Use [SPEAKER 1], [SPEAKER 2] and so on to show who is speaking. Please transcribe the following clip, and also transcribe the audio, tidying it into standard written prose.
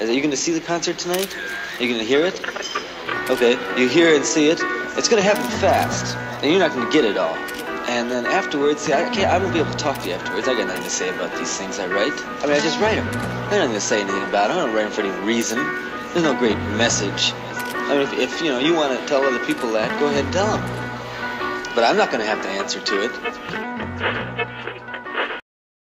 [SPEAKER 1] Are you going to see the concert tonight? Are you going to hear it? Okay, you hear and see it. It's going to happen fast, and you're not going to get it all. And then afterwards, see, I won't be able to talk to you afterwards. I got nothing to say about these things I write. I mean, I just write them. I got nothing to say anything about them. I don't write them for any reason. There's no great message. I mean, if you want to tell other people that, go ahead and tell them. But I'm not going to have to answer to it.